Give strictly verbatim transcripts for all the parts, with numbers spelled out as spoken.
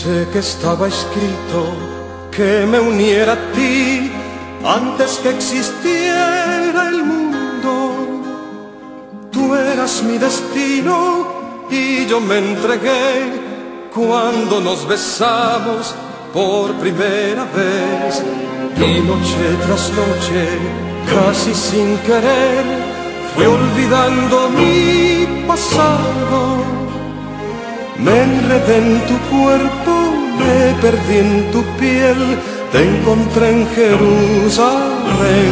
Sé que estaba escrito que me uniera a ti antes que existiera el mundo. Tú eras mi destino y yo me entregué cuando nos besamos por primera vez. Y noche tras noche, casi sin querer, fui olvidando mi pasado. Me enredé en tu cuerpo, me perdí en tu piel, te encontré en Jerusalén.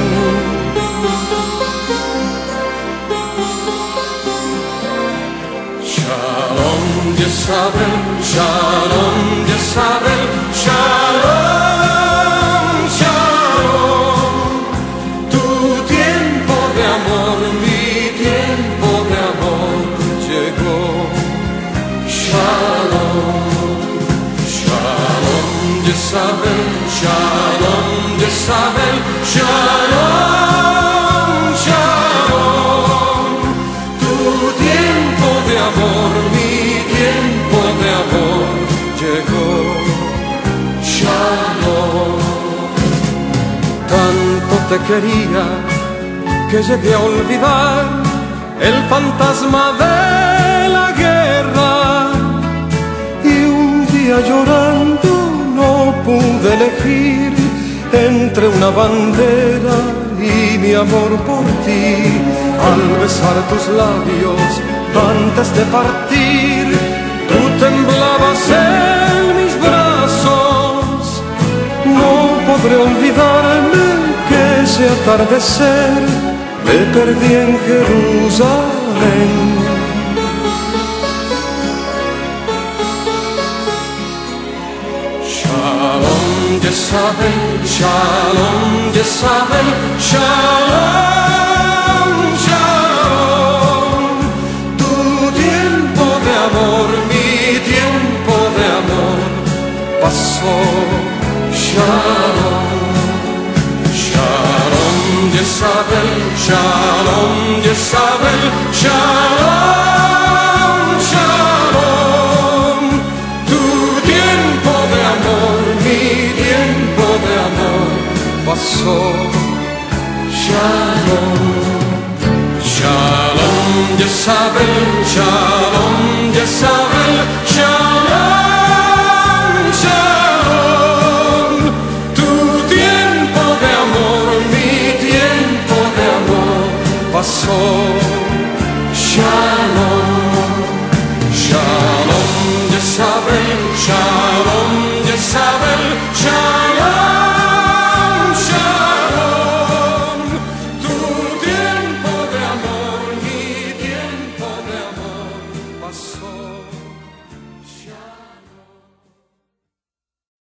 Shalom Yisabel, Shalom Yisabel, Shalom, Shalom. Tu tiempo de amor, mi tiempo de amor llegó. Shalom, Shalom Yisabel, Shalom Yisabel, Shalom, Shalom. Tu tiempo de amor, mi tiempo de amor llegó. Shalom. Tanto te quería que llegué a olvidar el fantasma de la guerra. Llorando no pude elegir entre una bandera y mi amor por ti. Al besar tus labios antes de partir, tú temblabas en mis brazos. No podré olvidarme que ese atardecer me perdí en Jerusalén. Shalom Yisabel, Shalom Yisabel, Shalom, Shalom. Tu tiempo de amor, mi tiempo de amor pasó. Shalom, Shalom Yisabel, Shalom Yisabel, Shalom, Shalom. Tu tiempo de amor, mi tiempo de amor pasó. Shalom, Shalom Yisabel, Shalom Yisabel, Shalom, Shalom. Tu tiempo de amor, mi tiempo de amor pasó. Shalom, Shalom Yisabel, Shalom.